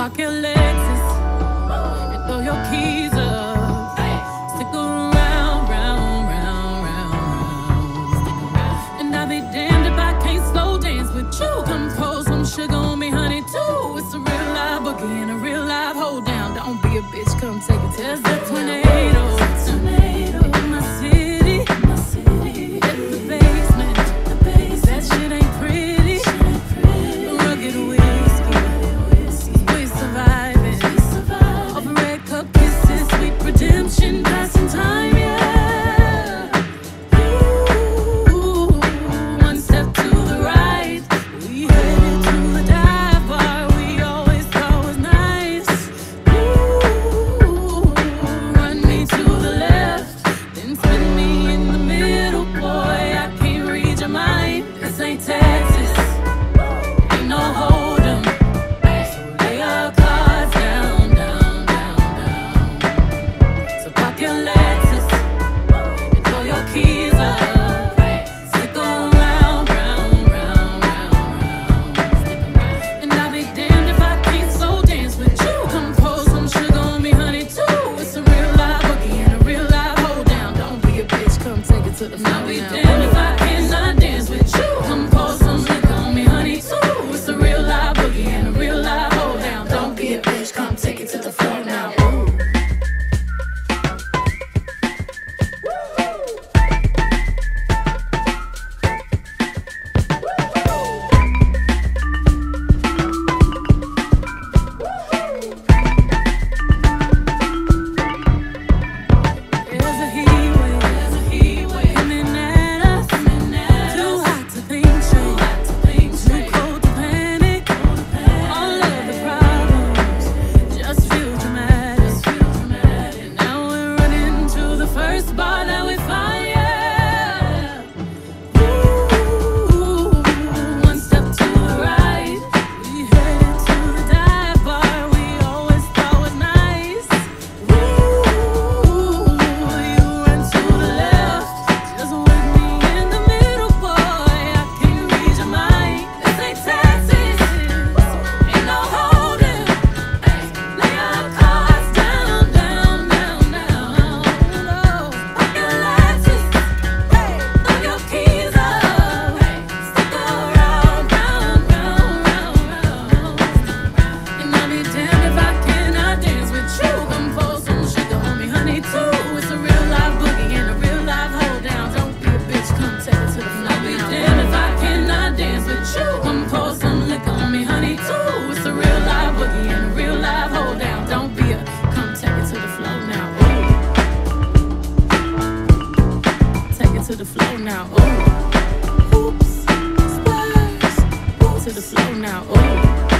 park your Lexus and throw your keys up. Stick around, round, round, round, round. And I'll be damned if I can't slow dance with you. Come pour some sugar on me, honey, too. It's a real live boogie and a real live hold down. Don't be a bitch, come take it to the tornado. In my city, at the basement. That shit ain't pretty. Rugged whiskey, we surviving. Over red cup kisses, sweet redemption, passing time, yeah. Ooh, one step to the right, we headed to the dive bar we always thought was nice. Ooh, run me to the left, then spin me in the middle, boy. I can't read your mind. This ain't Texas, ain't no hold'em. So lay your cards down, down, down, down. So park your Lexus and throw your keys up. Stick around, round, round, round, round. And I'll be damned if I can't slow dance with you. Come pour some sugar on me, honey, too. It's a real live boogie and a real live hold down. Don't be a bitch, come take it to the floor. I'll be damned if I cannot dance with you. Come pour some liquor on me, honey, too. It's a real live boogie and a real live hold down. Don't be a bitch, come take it to the floor now. Ooh. There's a heat wave coming at us. Too hot to think straight, too cold to panic. All of the problems just feel dramatic. And now we're running to the first bar that we find, yeah. Ooh, one step to the right, we headed to the dive bar we always thought was nice. Ooh, you run to the left, just with me in the middle, boy. I can't read your mind. This ain't Texas, ain't no hold'em. Lay your cards down, down, down, down. Park your Lexus, throw your keys up. Stick around, round, round, round, round. And I'll be damned if I cannot dance with you. Come pour some sugar on me, honey, too. It's a real live boogie and a real live hold down. Don't be a bitch, come take it to the floor. I'll be damned if I cannot dance with you. Come pour some liquor on me, honey, too. It's a real live boogie and a real live hold down. Don't be a, come take it to the floor now. Ooh. Take it to the floor now. Ooh. Oops, splash. To the floor now. Ooh.